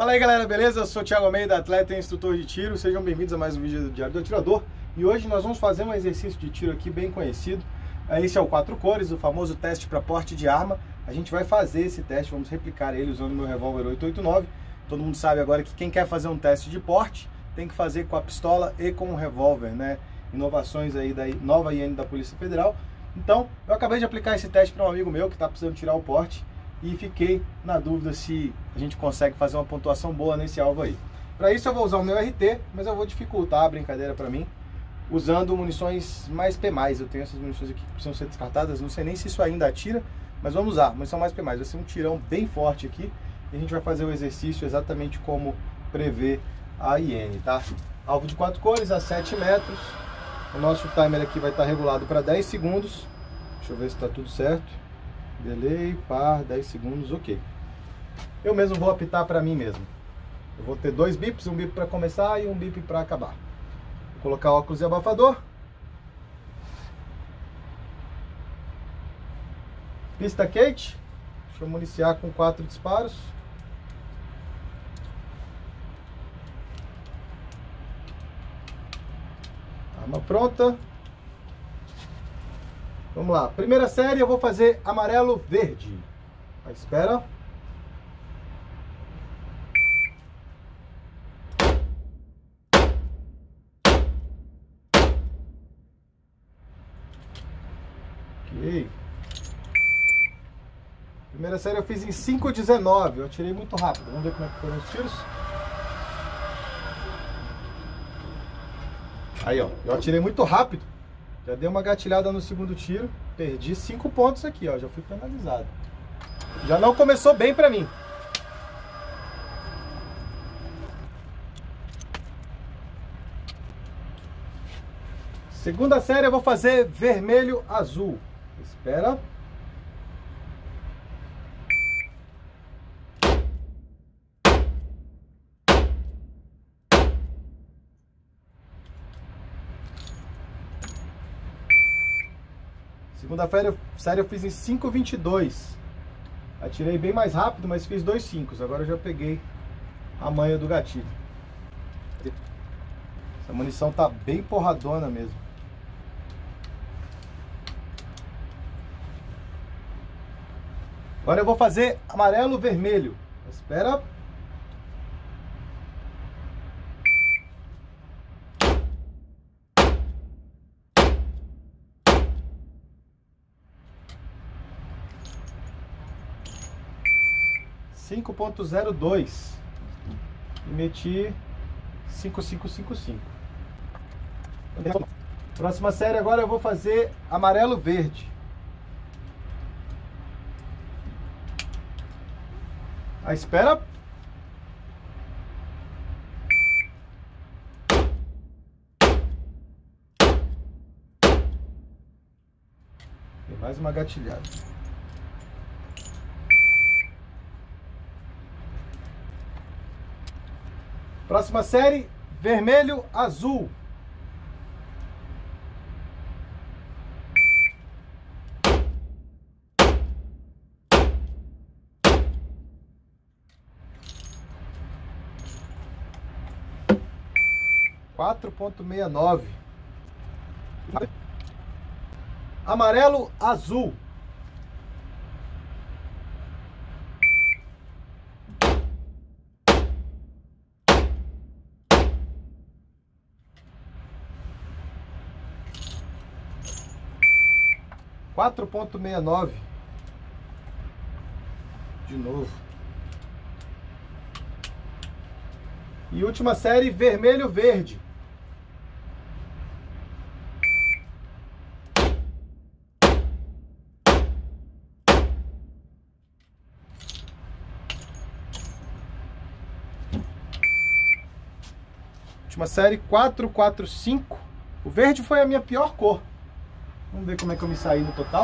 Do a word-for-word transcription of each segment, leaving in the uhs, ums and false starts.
Fala aí galera, beleza? Eu sou o Thiago Almeida, atleta e instrutor de tiro. Sejam bem-vindos a mais um vídeo do Diário do Atirador. E hoje nós vamos fazer um exercício de tiro aqui bem conhecido. Esse é o quatro cores, o famoso teste para porte de arma. A gente vai fazer esse teste, vamos replicar ele usando o meu revólver oito oito nove. Todo mundo sabe agora que quem quer fazer um teste de porte tem que fazer com a pistola e com o revólver, né? Inovações aí da nova I N da Polícia Federal. Então, eu acabei de aplicar esse teste para um amigo meu que está precisando tirar o porte e fiquei na dúvida se a gente consegue fazer uma pontuação boa nesse alvo aí. Para isso eu vou usar o meu R T, mas eu vou dificultar a brincadeira para mim usando munições mais P mais. Eu tenho essas munições aqui que precisam ser descartadas, não sei nem se isso ainda atira, mas vamos usar, munição mais P mais. Vai ser um tirão bem forte aqui e a gente vai fazer o exercício exatamente como prevê a I N, tá? Alvo de quatro cores a sete metros. O nosso timer aqui vai estar regulado para dez segundos. Deixa eu ver se está tudo certo. Delay, par, dez segundos, ok. Eu mesmo vou apitar para mim mesmo. Eu vou ter dois bips, um bip para começar e um bip para acabar. Vou colocar óculos e abafador. Pista quente. Deixa eu municiar com quatro disparos. Arma pronta. Vamos lá, primeira série eu vou fazer amarelo-verde. À espera. Ok. Primeira série eu fiz em cinco dezenove, eu atirei muito rápido. Vamos ver como é que foram os tiros. Aí, ó, eu atirei muito rápido. Já dei uma gatilhada no segundo tiro, perdi cinco pontos aqui, ó, já fui penalizado. Já não começou bem pra mim. Segunda série eu vou fazer vermelho-azul. Espera. Segunda série eu fiz em cinco vinte e dois. Atirei bem mais rápido, mas fiz dois cinco. Agora eu já peguei a manha do gatilho. Essa munição tá bem porradona mesmo. Agora eu vou fazer amarelo-vermelho. Espera. cinco ponto zero dois e meti cinco cinco cinco cinco. Próxima série agora eu vou fazer amarelo-verde. À espera. Tem mais uma gatilhada. Próxima série, vermelho-azul. quatro ponto sessenta e nove. Amarelo-azul. quatro ponto sessenta e nove. De novo. E última série, vermelho-verde. Última série, quatro quatro cinco. O verde foi a minha pior cor. Vamos ver como é que eu me saí no total.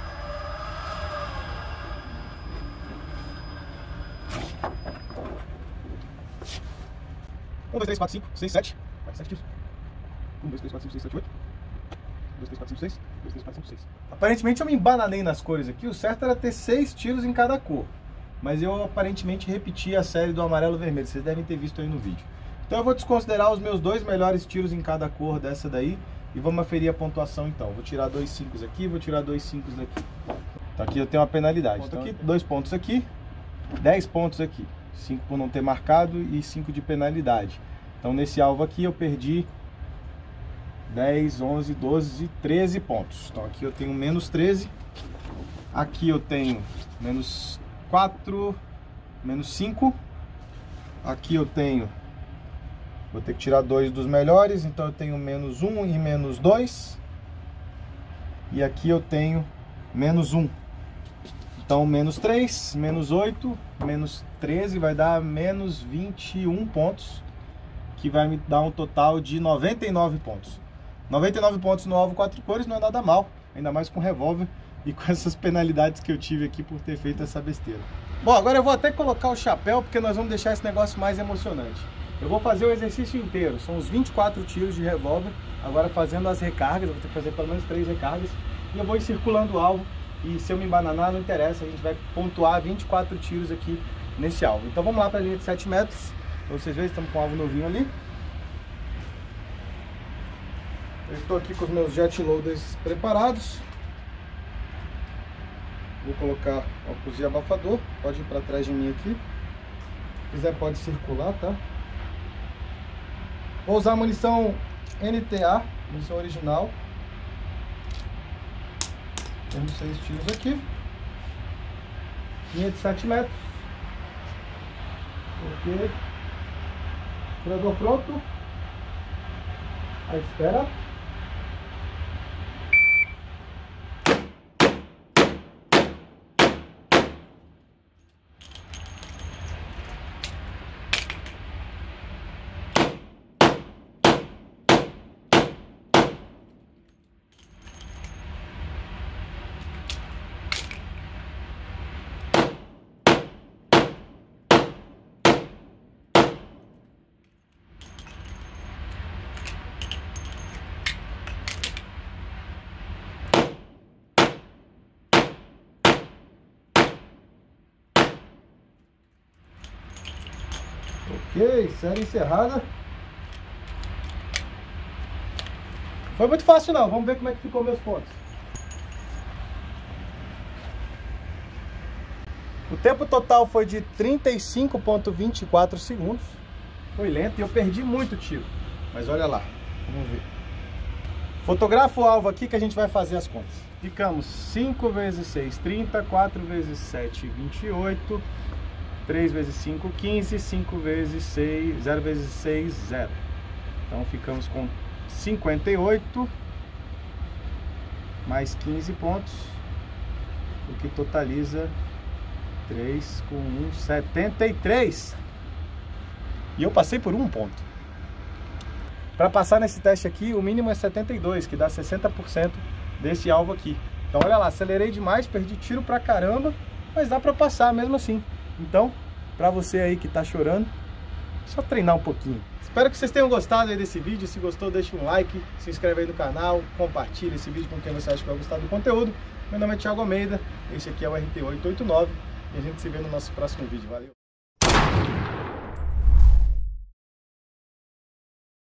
um, dois, três, quatro, cinco, seis, sete. Vai, sete tiros. um, dois, três, quatro, cinco, seis, sete, oito. um, dois, três, quatro, cinco, seis. um, dois, três, quatro, cinco, seis. Aparentemente eu me embananei nas cores aqui. O certo era ter seis tiros em cada cor. mas eu aparentemente repeti a série do amarelo vermelho, vocês devem ter visto aí no vídeo. Então eu vou desconsiderar os meus dois melhores tiros em cada cor dessa daí e vamos aferir a pontuação então. Vou tirar dois cinco aqui, vou tirar dois cinco daqui. Então aqui eu tenho uma penalidade. Então, aqui, dois pontos aqui, dez pontos aqui. cinco por não ter marcado e cinco de penalidade. Então nesse alvo aqui eu perdi dez, onze, doze, treze pontos. Então aqui eu tenho menos treze. Aqui eu tenho menos quatro, menos cinco. Aqui eu tenho... Vou ter que tirar dois dos melhores, então eu tenho menos um e menos dois. E aqui eu tenho menos um. Então menos três, menos oito, menos treze vai dar menos vinte e um pontos, que vai me dar um total de noventa e nove pontos. noventa e nove pontos no alvo quatro cores não é nada mal, ainda mais com revólver e com essas penalidades que eu tive aqui por ter feito essa besteira. Bom, agora eu vou até colocar o chapéu, porque nós vamos deixar esse negócio mais emocionante. Eu vou fazer o exercício inteiro, são os vinte e quatro tiros de revólver, agora fazendo as recargas, eu vou ter que fazer pelo menos três recargas, e eu vou ir circulando o alvo, e se eu me embananar não interessa, a gente vai pontuar vinte e quatro tiros aqui nesse alvo. Então vamos lá para a linha de sete metros, para vocês verem, estamos com o alvo novinho ali. Eu estou aqui com os meus jet loaders preparados. Vou colocar óculos de abafador, pode ir para trás de mim aqui. Se quiser pode circular, tá? Vou usar munição N T A, munição original. Temos seis tiros aqui. Linha de sete metros. Ok. Tirador pronto. À espera. Ok, série encerrada. Foi muito fácil não, vamos ver como é que ficou meus pontos. O tempo total foi de trinta e cinco vírgula vinte e quatro segundos. Foi lento e eu perdi muito tiro. Mas olha lá, vamos ver. Fotografa o alvo aqui que a gente vai fazer as contas. Ficamos cinco vezes seis, trinta, quatro vezes sete, vinte e oito, três vezes cinco, quinze, cinco vezes seis, zero vezes seis, zero. Então ficamos com cinquenta e oito mais quinze pontos, o que totaliza três com um, setenta e três. E eu passei por um ponto. Para passar nesse teste aqui, o mínimo é setenta e dois, que dá sessenta por cento desse alvo aqui. Então olha lá, acelerei demais, perdi tiro pra caramba, mas dá pra passar mesmo assim. Então, pra você aí que tá chorando, só treinar um pouquinho. Espero que vocês tenham gostado aí desse vídeo. Se gostou, deixa um like, se inscreve aí no canal, compartilha esse vídeo com quem você acha que vai gostar do conteúdo. Meu nome é Thiago Almeida, esse aqui é o R T oitocentos e oitenta e nove e a gente se vê no nosso próximo vídeo. Valeu!